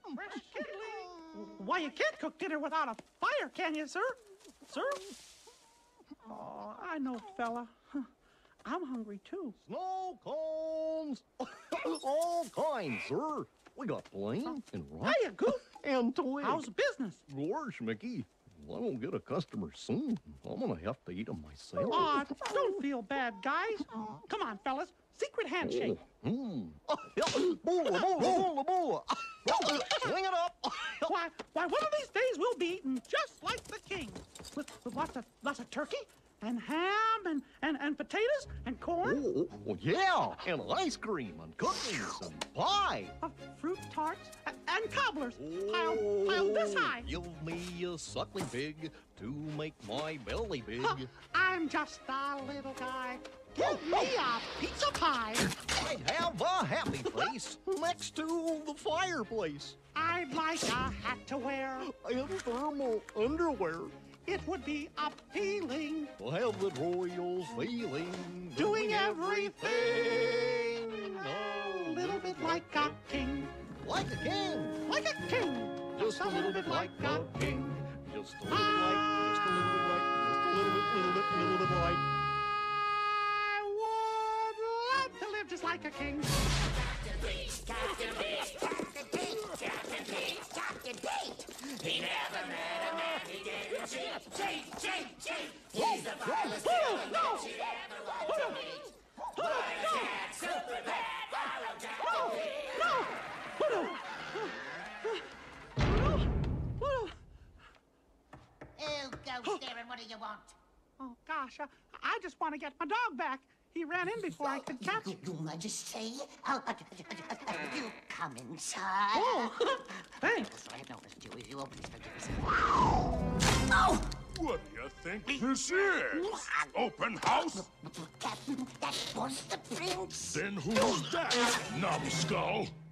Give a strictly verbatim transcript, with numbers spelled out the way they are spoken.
Fresh kindling. Why, you can't cook dinner without a fire, can you, sir? Sir? Oh, I know, fella. I'm hungry, too. Snow cones. All kinds, sir. We got plain and rock. Hiya, Goop. And twig. How's the business? Gosh, Mickey. If I don't get a customer soon, I'm going to have to eat them myself. Aw, don't feel bad, guys. Come on, fellas. Secret handshake. Oh, mm. Boola, boola, boola, boola. Swing it up. Why, why, one of these days we'll be eating just like the king. With, with lots of lots of turkey and ham and, and, and potatoes and corn. Oh, well, yeah, and ice cream and cookies and pie. Uh, fruit tarts and, and cobblers Oh, piled, piled this high. Give me a suckling pig to make my belly big. Huh, I'm just a little guy. Give me a pizza pie. I'd have a happy place next to the fireplace. I'd like a hat to wear. And thermal underwear. It would be appealing. To have the royals feeling. Doing everything a little bit like a king. Like a king. Like a king. Just a little bit like a king. Just a little bit like, just a little bit like, just a little bit, little bit, little bit like. I would love to live just like a king. Captain Pete, Captain Pete, Captain Pete, Captain Pete, Captain Pete. He never met a man he didn't cheat, cheat, cheat, cheat. He's the vilest villain that she ever wanted to meet. Wise cat, super bad, follow Captain Pete. No! Pluto! Pluto! Pluto! Oh, Ghost there, and what do you want? Oh, gosh, I, I just want to get my dog back. He ran in before I could catch him. Your Majesty, oh, uh, uh, uh, you come inside. Oh, thanks. That's what I noticed you as you opened this. Oh! What do you think this is? Open house? Captain, that was the prince. Then who's that, numbskull?